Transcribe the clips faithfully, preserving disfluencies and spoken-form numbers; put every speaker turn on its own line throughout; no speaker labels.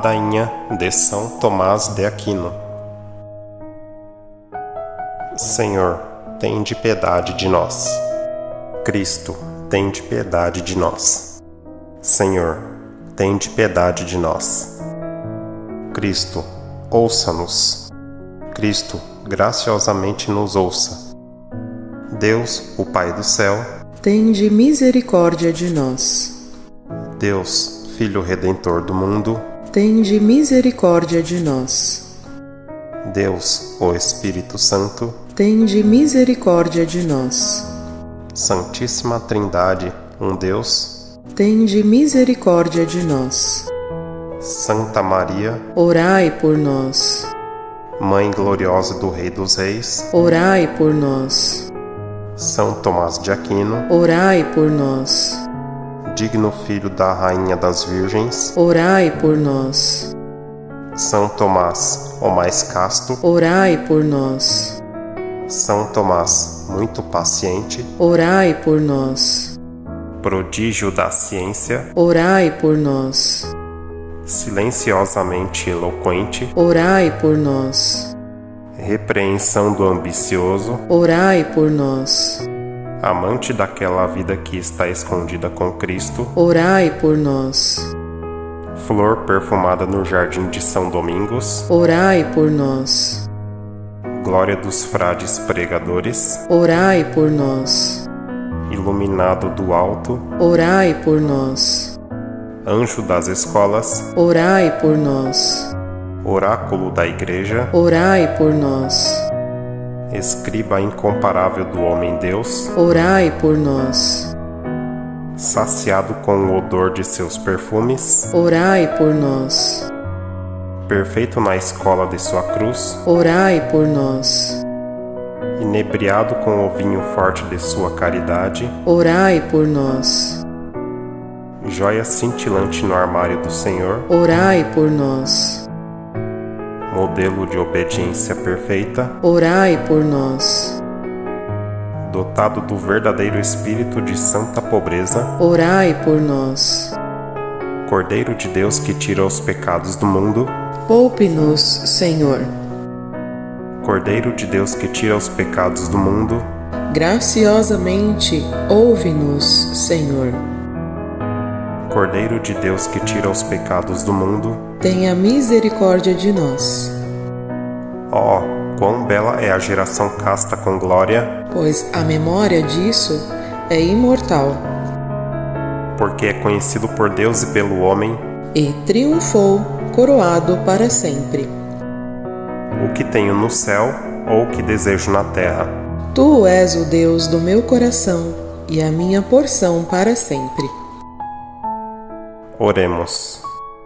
Ladainha de São Tomás de Aquino. Senhor, tende piedade de nós. Cristo, tende piedade de nós. Senhor, tende piedade de nós. Cristo, ouça-nos. Cristo, graciosamente nos ouça. Deus, o Pai do céu,
tende misericórdia de nós.
Deus, Filho Redentor do mundo,
tende misericórdia de nós.
Deus, o Espírito Santo,
tende misericórdia de nós.
Santíssima Trindade, um Deus,
tende misericórdia de nós.
Santa Maria,
orai por nós.
Mãe gloriosa do Rei dos Reis,
orai por nós.
São Tomás de Aquino,
orai por nós.
Digno Filho da Rainha das Virgens,
orai por nós.
São Tomás, o mais casto,
orai por nós.
São Tomás, muito paciente,
orai por nós.
Prodígio da ciência,
orai por nós.
Silenciosamente eloquente,
orai por nós.
Repreensão do ambicioso,
orai por nós.
Amante daquela vida que está escondida com Cristo,
orai por nós.
Flor perfumada no jardim de São Domingos,
orai por nós.
Glória dos frades pregadores,
orai por nós.
Iluminado do alto,
orai por nós.
Anjo das escolas,
orai por nós.
Oráculo da Igreja,
orai por nós.
Escriba incomparável do homem-Deus,
orai por nós.
Saciado com o odor de seus perfumes,
orai por nós.
Perfeito na escola de sua cruz,
orai por nós.
Inebriado com o vinho forte de sua caridade,
orai por nós.
Joia cintilante no armário do Senhor,
orai por nós.
Modelo de obediência perfeita,
orai por nós.
Dotado do verdadeiro espírito de santa pobreza,
orai por nós.
Cordeiro de Deus que tira os pecados do mundo,
poupe-nos, Senhor.
Cordeiro de Deus que tira os pecados do mundo,
graciosamente ouve-nos, Senhor.
Cordeiro de Deus que tira os pecados do mundo,
tenha misericórdia de nós.
Ó, oh, quão bela é a geração casta com glória,
pois a memória disso é imortal.
Porque é conhecido por Deus e pelo homem,
e triunfou, coroado para sempre.
O que tenho no céu, ou o que desejo na terra.
Tu és o Deus do meu coração, e a minha porção para sempre.
Oremos.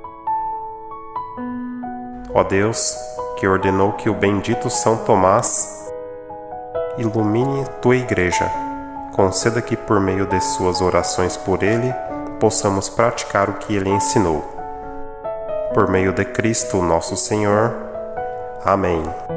Ó Deus, que ordenou que o bendito São Tomás ilumine tua Igreja, conceda que por meio de suas orações por ele, possamos praticar o que ele ensinou. Por meio de Cristo nosso Senhor. Amém.